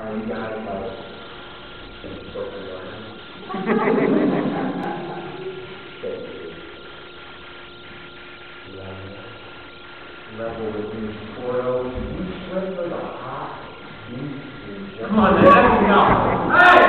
You got it, like, level with these portals. You sweat like a hot beast. Come on, man. Hey!